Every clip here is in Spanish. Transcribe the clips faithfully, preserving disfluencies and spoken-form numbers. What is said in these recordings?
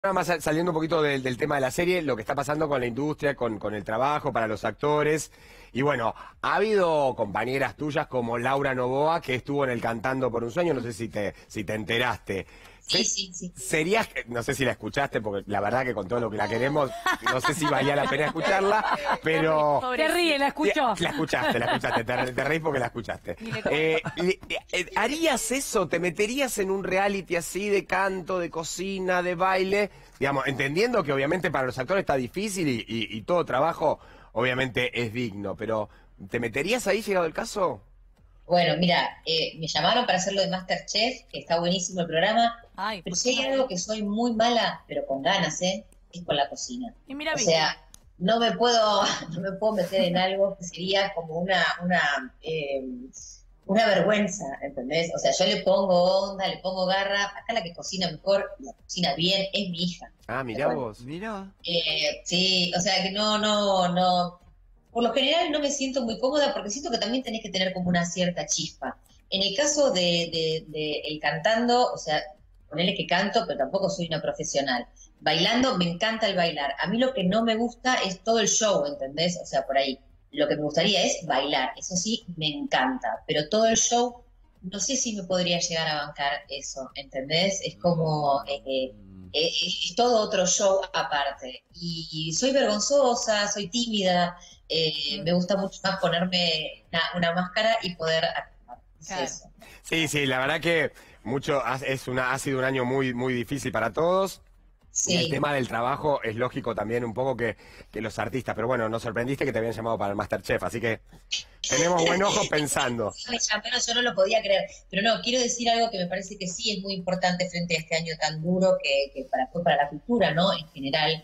Nada más sal- saliendo un poquito del, del tema de la serie, lo que está pasando con la industria, con, con el trabajo, para los actores. Y bueno, ha habido compañeras tuyas como Laura Novoa, que estuvo en el Cantando por un Sueño, no sé si te, si te enteraste. Sí, Se- sí, sí. Serías, no sé si la escuchaste, porque la verdad que con todo lo que la queremos, no sé si valía la pena escucharla, pero... Te ríe, la escuchó. La escuchaste, la escuchaste, te, re- te reís porque la escuchaste. Eh, le- eh, ¿Harías eso? ¿Te meterías en un reality así de canto, de cocina, de baile? Digamos, entendiendo que obviamente para los actores está difícil y, y- y todo trabajo obviamente es digno, pero ¿te meterías ahí llegado el caso? Bueno, mira, eh, me llamaron para hacerlo de MasterChef, que está buenísimo el programa, Ay, pero ¿por si qué hay no? algo que soy muy mala, pero con ganas, ¿eh? Es con la cocina. Y mira, O viste. sea, no me puedo, no me puedo meter en algo que sería como una, una, eh, una vergüenza, ¿entendés? O sea, yo le pongo onda, le pongo garra. Acá la que cocina mejor, la cocina bien, es mi hija. Ah, mirá Pero bueno, vos. Mira. Eh, sí, o sea que no, no, no. Por lo general no me siento muy cómoda porque siento que también tenés que tener como una cierta chispa. En el caso de, de, de el cantando, o sea, ponele que canto, pero tampoco soy una profesional. Bailando, me encanta el bailar. A mí lo que no me gusta es todo el show, ¿entendés? O sea, por ahí. Lo que me gustaría es bailar, eso sí, me encanta. Pero todo el show, no sé si me podría llegar a bancar eso, ¿entendés? Es como... eh, eh, eh, es todo otro show aparte. Y soy vergonzosa, soy tímida, eh, me gusta mucho más ponerme una, una máscara y poder actuar. Es Claro. eso. Sí, sí, la verdad que mucho ha- es una, ha sido un año muy, muy difícil para todos. Y el Sí. tema del trabajo es lógico también un poco que, que los artistas, pero bueno, nos sorprendiste que te habían llamado para el MasterChef, así que tenemos buen ojo pensando. Me llamaron, yo no lo podía creer. Pero no, quiero decir algo que me parece que sí es muy importante frente a este año tan duro que, que para, fue para la cultura, ¿no? En general.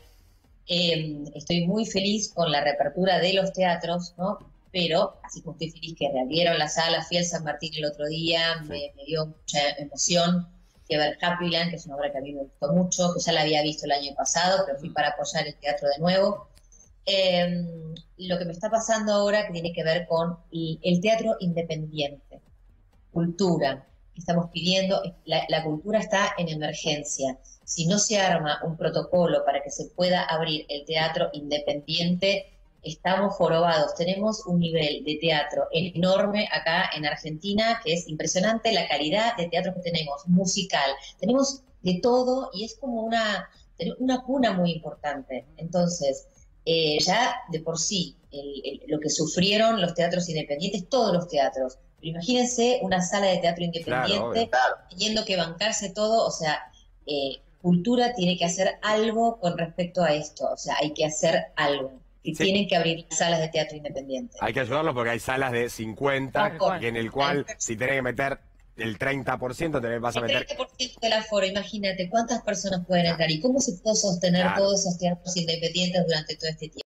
Eh, estoy muy feliz con la reapertura de los teatros, ¿no? Pero, así como estoy feliz que reabrieron las salas, fui al San Martín el otro día, Sí. me, me dio mucha emoción. Fui a ver Happyland, que es una obra que a mí me gustó mucho, que ya la había visto el año pasado, pero fui para apoyar el teatro de nuevo. Eh, lo que me está pasando ahora que tiene que ver con el, el teatro independiente, cultura. Estamos pidiendo, la, la cultura está en emergencia. Si no se arma un protocolo para que se pueda abrir el teatro independiente, estamos jorobados. Tenemos un nivel de teatro enorme acá en Argentina, que es impresionante la calidad de teatro que tenemos, musical. Tenemos de todo y es como una, una cuna muy importante. Entonces, eh, ya de por sí, el, el, lo que sufrieron los teatros independientes, todos los teatros. Pero imagínense una sala de teatro independiente Claro, teniendo que bancarse todo, o sea, eh, cultura tiene que hacer algo con respecto a esto, o sea, hay que hacer algo. Que Sí. tienen que abrir salas de teatro independiente. Hay que ayudarlos porque hay salas de cincuenta, Tal cual. y en el cual si tenés que meter el treinta por ciento, te vas a El meter... treinta por ciento del aforo, imagínate cuántas personas pueden entrar y cómo se puede sostener Claro. todos esos teatros independientes durante todo este tiempo.